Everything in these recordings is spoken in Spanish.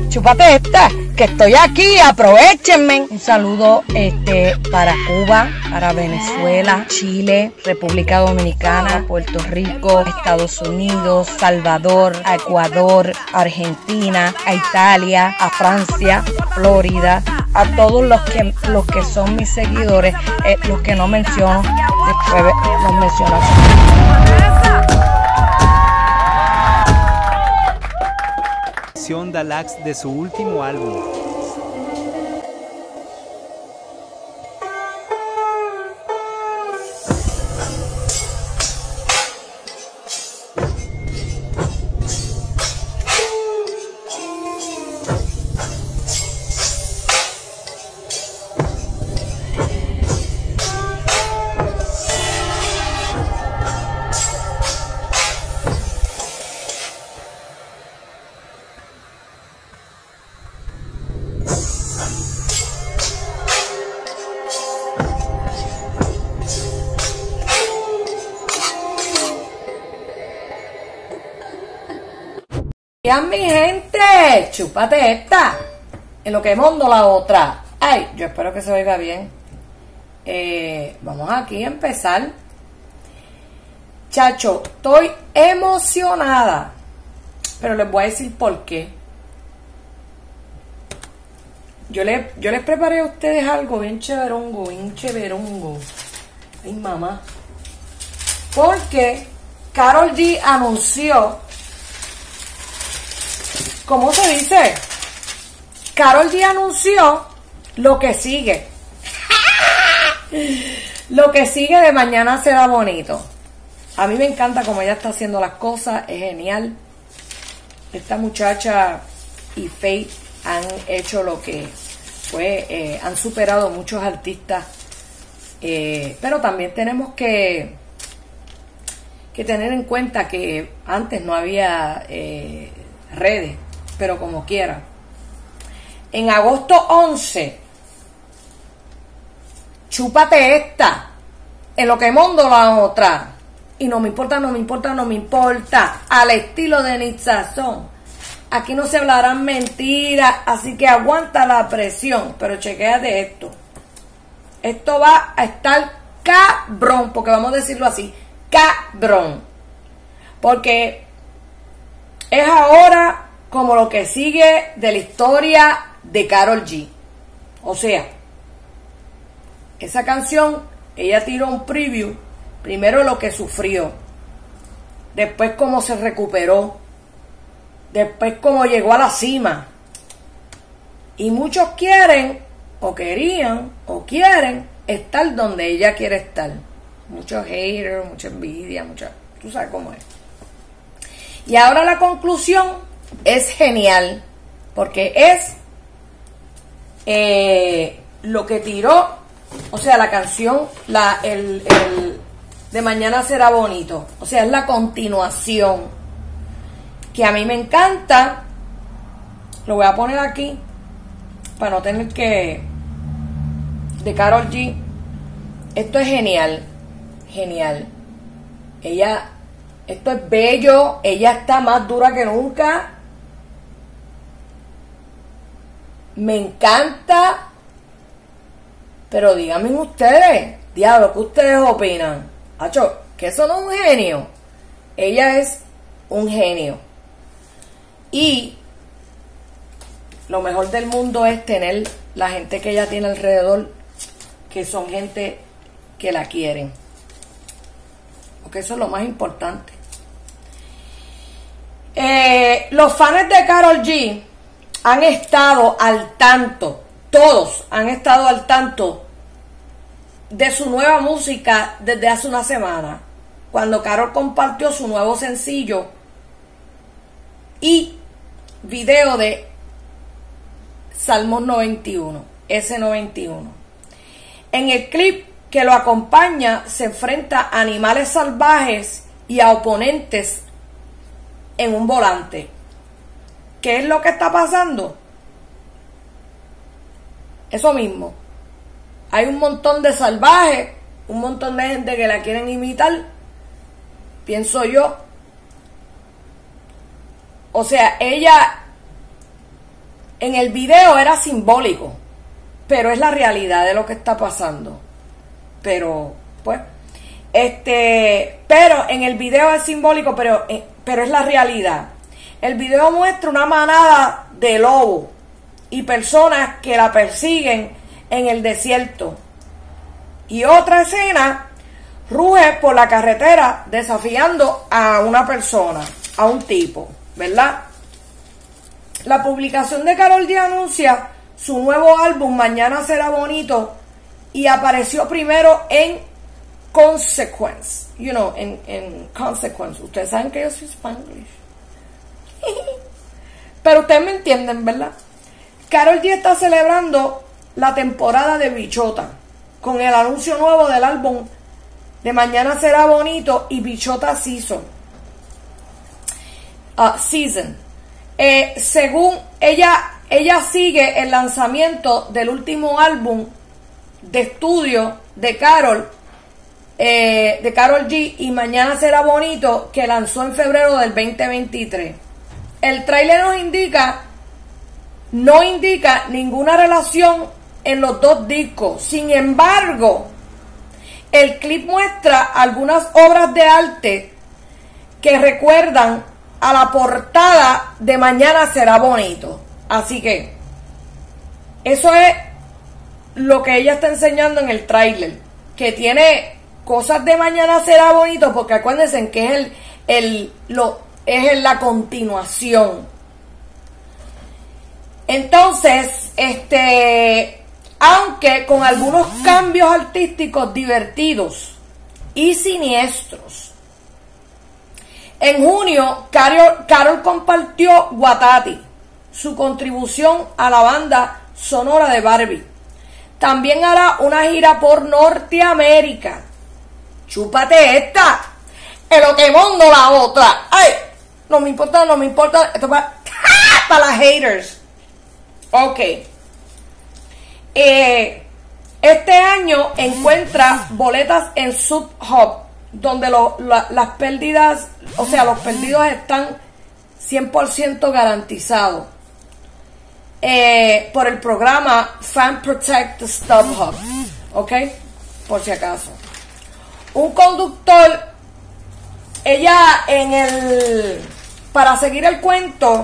Chúpate esta, que estoy aquí, aprovechenme. Un saludo para Cuba, para Venezuela, Chile, República Dominicana, Puerto Rico, Estados Unidos, Salvador, a Ecuador, Argentina, a Italia, a Francia, Florida, a todos los que son mis seguidores, los que no menciono, después los menciono. Deluxe de su último álbum. Ya mi gente, chúpate esta, en lo que mondo la otra. Ay, yo espero que se oiga bien. Vamos aquí a empezar. Chacho, estoy emocionada, pero les voy a decir por qué. Yo les preparé a ustedes algo bien chéverongo, bien chéverongo. Ay, mamá. Porque Karol G anunció, ¿cómo se dice? Karol G anunció lo que sigue. Lo que sigue de Mañana Será Bonito. A mí me encanta cómo ella está haciendo las cosas. Es genial. Esta muchacha y Faith han hecho lo que fue. Han superado muchos artistas. Pero también tenemos que tener en cuenta que antes no había redes. Pero como quiera. En agosto 11, chúpate esta, en lo que mondo la otra. Y no me importa, no me importa, no me importa. Al estilo de Nitzazón. Aquí no se hablarán mentiras, así que aguanta la presión. Pero chequéate esto. Esto va a estar cabrón, porque vamos a decirlo así, cabrón. Porque es ahora como lo que sigue de la historia de Karol G. O sea, esa canción, ella tiró un preview, primero lo que sufrió, después cómo se recuperó, después cómo llegó a la cima. Y muchos quieren, o querían, o quieren estar donde ella quiere estar. Muchos haters, mucha envidia, tú sabes cómo es. Y ahora la conclusión es genial, porque es lo que tiró, o sea, la canción, el de Mañana Será Bonito, o sea, es la continuación, que a mí me encanta. Lo voy a poner aquí, para no tener que, de Karol G. Esto es genial, genial. Esto es bello, ella está más dura que nunca. Me encanta. Pero díganme ustedes, diablo, ¿qué ustedes opinan? Acho, que eso no es un genio. Ella es un genio. Y lo mejor del mundo es tener la gente que ella tiene alrededor, que son gente que la quieren. Porque eso es lo más importante. Los fans de Karol G han estado al tanto, todos han estado al tanto de su nueva música desde hace una semana, cuando Karol compartió su nuevo sencillo y video de Salmos 91, S91. En el clip que lo acompaña se enfrenta a animales salvajes y a oponentes en un volante. ¿Qué es lo que está pasando? Eso mismo. Hay un montón de salvajes, un montón de gente que la quieren imitar, pienso yo. O sea, ella En el video era simbólico, pero es la realidad de lo que está pasando. Pero, pues, pero en el video es simbólico, pero es la realidad. El video muestra una manada de lobos y personas que la persiguen en el desierto. Y otra escena, ruge por la carretera desafiando a una persona, a un tipo, ¿verdad? La publicación de Karol G anuncia su nuevo álbum Mañana Será Bonito y apareció primero en Consequence, en Consequence. Ustedes saben que yo soy Spanglish. Pero ustedes me entienden, ¿verdad? Karol G está celebrando la temporada de Bichota con el anuncio nuevo del álbum de Mañana Será Bonito y Bichota Season. Según ella sigue el lanzamiento del último álbum de estudio de Karol G y Mañana Será Bonito, que lanzó en febrero del 2023. El tráiler no indica ninguna relación en los dos discos. Sin embargo, el clip muestra algunas obras de arte que recuerdan a la portada de Mañana Será Bonito. Así que eso es lo que ella está enseñando en el tráiler, que tiene cosas de Mañana Será Bonito, porque acuérdense que es la continuación. Entonces, aunque con algunos cambios artísticos divertidos y siniestros. En junio, Karol compartió Guatati, su contribución a la banda sonora de Barbie. También hará una gira por Norteamérica. ¡Chúpate esta! ¡En lo que mundo la otra! ¡Ay! No me importa. Esto para las haters. Ok. Este año encuentra boletas en StubHub, donde las pérdidas, o sea, los perdidos están 100% garantizados por el programa Fan Protect StubHub, ¿ok? Por si acaso. Un conductor, para seguir el cuento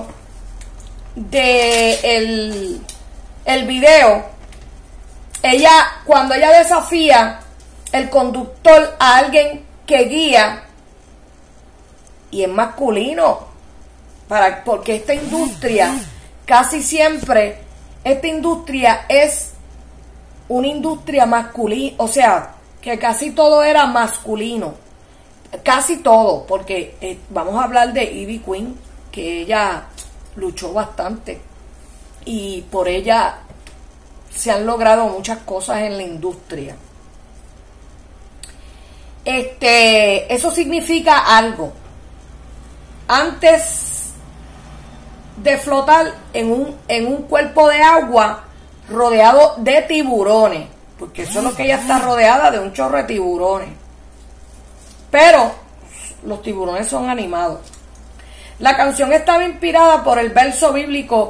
de el video, cuando ella desafía el conductor a alguien que guía, y es masculino, porque esta industria, casi siempre, esta industria es una industria masculina, o sea, que casi todo era masculino, casi todo, porque vamos a hablar de Ivy Queen, que ella luchó bastante, y por ella se han logrado muchas cosas en la industria. Eso significa algo. Antes de flotar en un cuerpo de agua rodeado de tiburones, porque eso es lo que ella está rodeada, de un chorro de tiburones. Pero los tiburones son animados. La canción estaba inspirada por el verso bíblico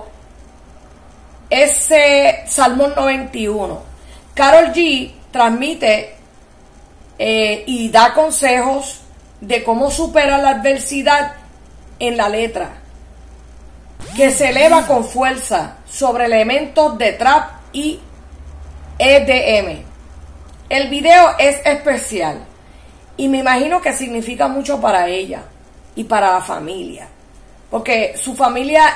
Salmo 91. Karol G transmite y da consejos de cómo superar la adversidad en la letra, que se eleva con fuerza sobre elementos de trap y EDM. El video es especial y me imagino que significa mucho para ella y para la familia, porque su familia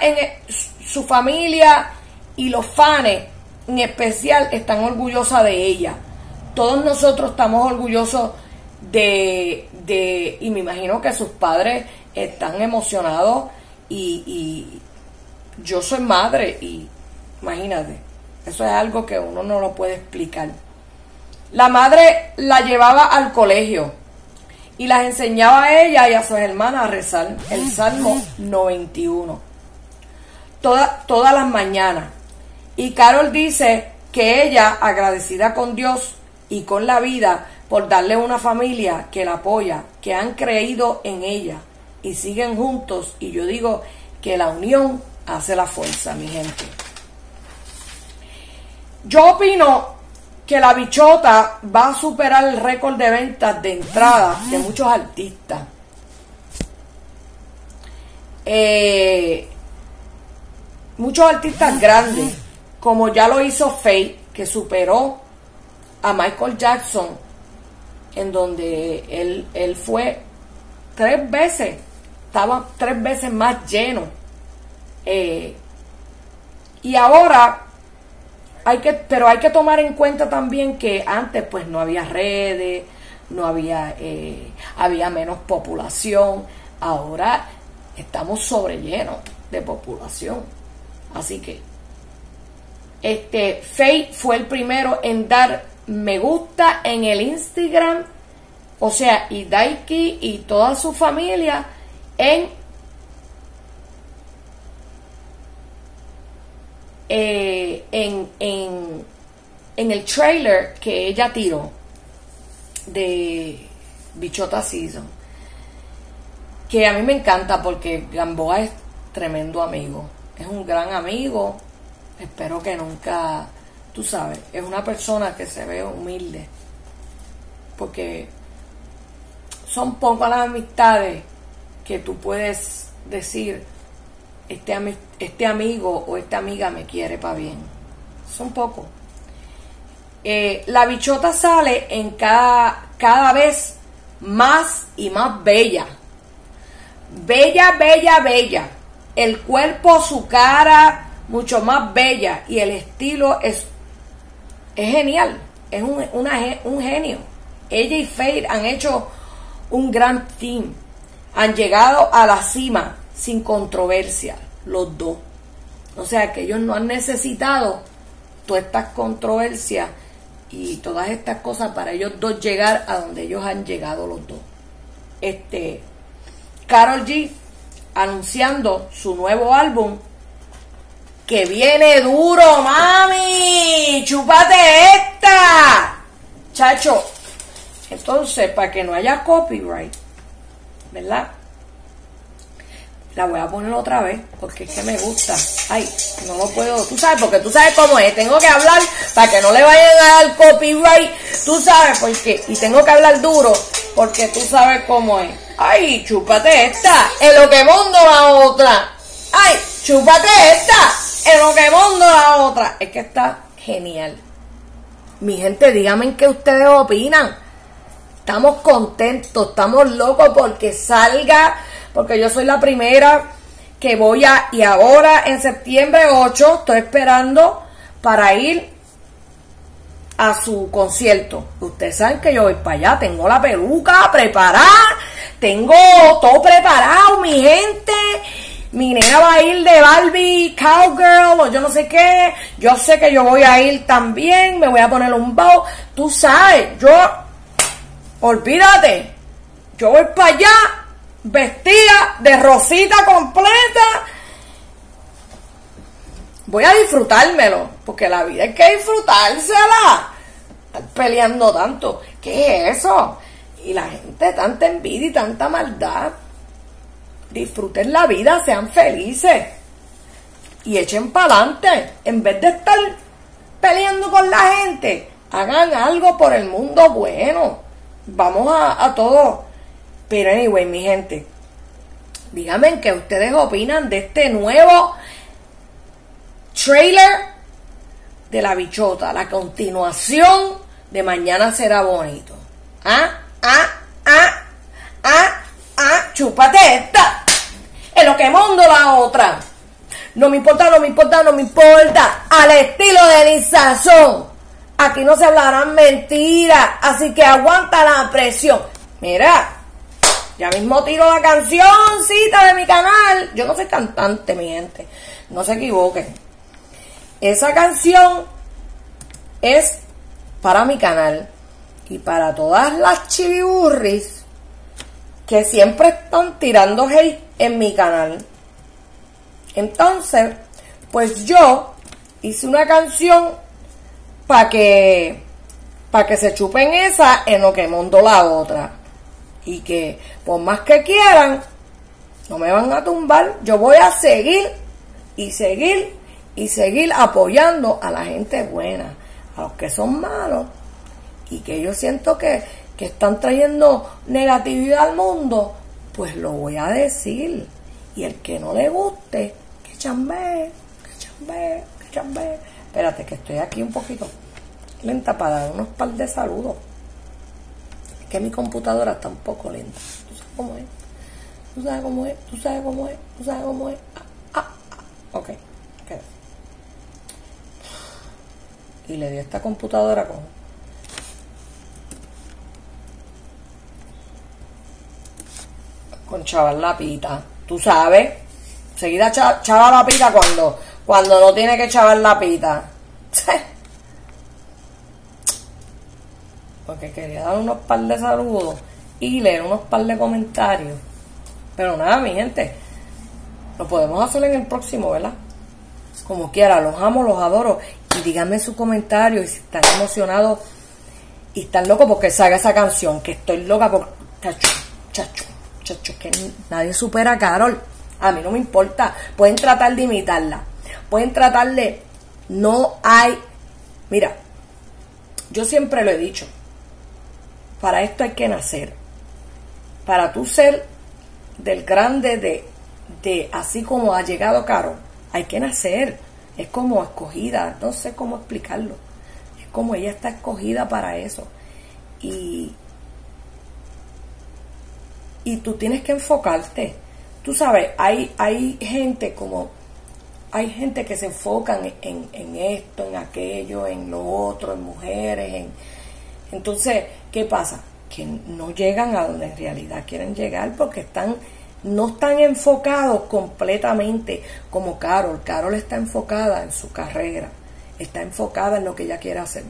y los fans en especial están orgullosas de ella. Todos nosotros estamos orgullosos y me imagino que sus padres están emocionados y yo soy madre y imagínate, eso es algo que uno no lo puede explicar. La madre la llevaba al colegio y las enseñaba a ella y a sus hermanas a rezar el Salmo 91 todas las mañanas. Y Karol dice que ella, agradecida con Dios y con la vida por darle una familia que la apoya, que han creído en ella y siguen juntos, y yo digo que la unión hace la fuerza, mi gente. Yo opino que La Bichota va a superar el récord de ventas de entrada de muchos artistas. Muchos artistas grandes, como ya lo hizo Faith, que superó a Michael Jackson, en donde él fue 3 veces, estaba 3 veces más lleno. Y ahora hay que tomar en cuenta también que antes pues no había redes, no había menos población. Ahora estamos sobrellenos de población. Así que Faith fue el primero en dar me gusta en el Instagram, o sea, y Daiki y toda su familia en el trailer que ella tiró de Bichota Season, que a mí me encanta porque Gamboa es tremendo amigo, es un gran amigo. Espero que nunca, tú sabes, es una persona que se ve humilde, porque son pocas las amistades que tú puedes decir este amigo o esta amiga me quiere para bien. Son pocos. La Bichota sale en cada vez más y más bella. Bella, bella, bella. El cuerpo, su cara, mucho más bella. Y el estilo es genial. Es un genio. Ella y Faith han hecho un gran team. Han llegado a la cima sin controversia, los dos. O sea que ellos no han necesitado todas estas controversias y todas estas cosas para ellos dos llegar a donde ellos han llegado los dos. Karol G anunciando su nuevo álbum, que viene duro, mami, chúpate esta, chacho. Entonces, para que no haya copyright, ¿verdad? La voy a poner otra vez porque es que me gusta. Ay, no lo puedo, tú sabes, porque tú sabes cómo es. Tengo que hablar para que no le vayan a dar copyright. Tú sabes por qué. Y tengo que hablar duro porque tú sabes cómo es. Ay, chúpate esta, en lo que mundo la otra. Ay, chúpate esta, en lo que mundo la otra. Es que está genial. Mi gente, díganme qué ustedes opinan. Estamos contentos, estamos locos porque salga, porque yo soy la primera que voy y ahora en septiembre 8 estoy esperando para ir a su concierto. Ustedes saben que yo voy para allá, tengo la peluca preparada, tengo todo preparado, mi gente. Mi nena va a ir de Barbie, Cowgirl o yo no sé qué. Yo sé que yo voy a ir también, me voy a poner un bow. Tú sabes, olvídate, yo voy para allá vestida de rosita completa. Voy a disfrutármelo, porque la vida hay que disfrutársela. Estar peleando tanto, ¿qué es eso? Y la gente, tanta envidia y tanta maldad. Disfruten la vida, sean felices y echen para adelante. En vez de estar peleando con la gente, hagan algo por el mundo bueno. Vamos a todo. Pero anyway, mi gente, díganme qué ustedes opinan de este nuevo trailer de La Bichota, la continuación de Mañana Será Bonito. Chúpate esta, en lo que mundo la otra. No me importa, no me importa, no me importa. Al estilo de Nizazón. Aquí no se hablarán mentiras, así que aguanta la presión. Mira, ya mismo tiro la cancioncita de mi canal. Yo no soy cantante, mi gente, no se equivoquen. Esa canción es para mi canal y para todas las chiviburris que siempre están tirando hate en mi canal. Entonces, pues yo hice una canción para que se chupen esa en lo que mundo la otra. Y que por más que quieran, no me van a tumbar. Yo voy a seguir y seguir y seguir apoyando a la gente buena. A los que son malos y que yo siento que están trayendo negatividad al mundo, pues lo voy a decir. Y el que no le guste, que chambee. Espérate, que estoy aquí un poquito lenta para dar unos par de saludos. Es que mi computadora está un poco lenta. ¿Tú sabes cómo es? ¿Tú sabes cómo es? ¿Tú sabes cómo es? ¿Tú sabes cómo es? Ok. Y le di a esta computadora con chaval la pita. Tú sabes, seguida chaval la pita cuando no tiene que chaval la pita. Porque quería dar unos par de saludos y leer unos par de comentarios. Pero nada, mi gente, lo podemos hacer en el próximo, ¿verdad? Como quiera, los amo, los adoro. Y díganme su comentario y si están emocionados y están locos porque salga esa canción, que estoy loca por chacho, que nadie supera a Karol. A mí no me importa. Pueden tratar de imitarla. Pueden tratar de... No hay... Mira, yo siempre lo he dicho. Para esto hay que nacer. Para tú ser del grande de así como ha llegado Karol, hay que nacer. Es como escogida, no sé cómo explicarlo. Es como ella está escogida para eso. Y tú tienes que enfocarte. Tú sabes, hay gente que se enfocan en esto, en aquello, en lo otro, en mujeres. Entonces, ¿qué pasa? Que no llegan a donde en realidad quieren llegar porque no están enfocados completamente como Karol. Karol está enfocada en su carrera, está enfocada en lo que ella quiere hacer.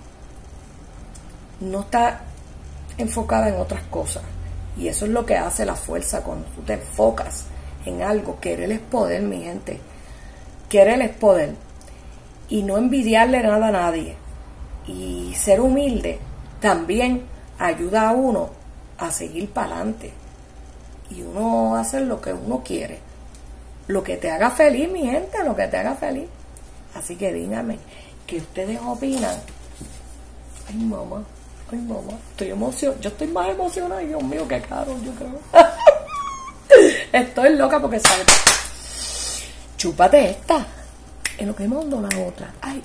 No está enfocada en otras cosas. Y eso es lo que hace la fuerza cuando tú te enfocas en algo. Querer es poder, mi gente. Querer es poder. Y no envidiarle nada a nadie. Y ser humilde también ayuda a uno a seguir para adelante. Y uno hace lo que uno quiere. Lo que te haga feliz, mi gente, lo que te haga feliz. Así que díganme, ¿qué ustedes opinan? Ay, mamá, estoy emocionada. Yo estoy más emocionada, Dios mío, que Karol, yo creo. Estoy loca porque sabes. Chúpate esta. En lo que mando la otra. Ay.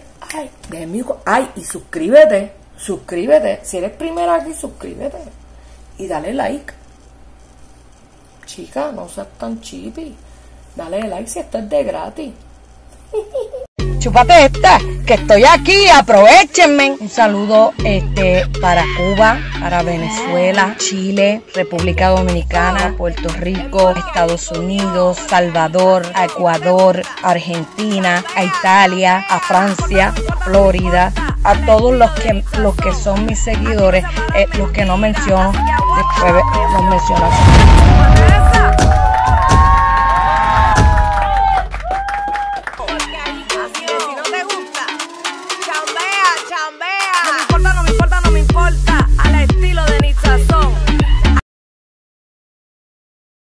Y suscríbete. Si eres primera aquí, suscríbete. Y dale like. Chica, no seas tan chipi. Dale like si esto es de gratis. Chúpate esta, que estoy aquí, aprovechenme. Un saludo para Cuba, para Venezuela, Chile, República Dominicana, Puerto Rico, Estados Unidos, Salvador, a Ecuador, Argentina, a Italia, a Francia, Florida, a todos los que son mis seguidores, los que no menciono, después los menciono.